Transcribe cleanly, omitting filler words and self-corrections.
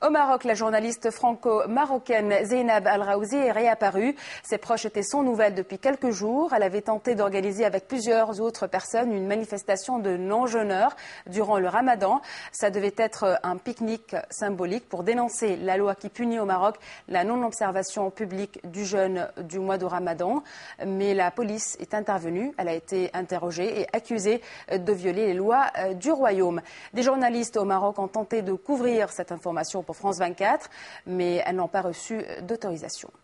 Au Maroc, la journaliste franco-marocaine Zeynab Al-Raouzi est réapparue. Ses proches étaient sans nouvelles depuis quelques jours. Elle avait tenté d'organiser avec plusieurs autres personnes une manifestation de non-jeûneurs durant le Ramadan. Ça devait être un pique-nique symbolique pour dénoncer la loi qui punit au Maroc la non-observation publique du jeûne du mois de Ramadan. Mais la police est intervenue. Elle a été interrogée et accusée de violer les lois du royaume. Des journalistes au Maroc ont tenté de couvrir cette information pour France 24, mais elles n'ont pas reçu d'autorisation.